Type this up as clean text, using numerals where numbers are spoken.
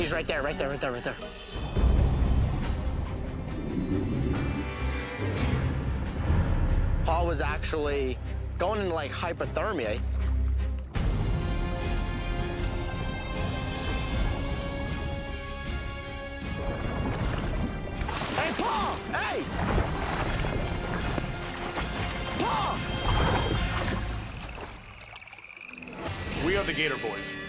He's right there, right there, right there, right there. Paul was actually going into like hypothermia. Hey, Paul! Hey! Paul! We are the Gator Boys.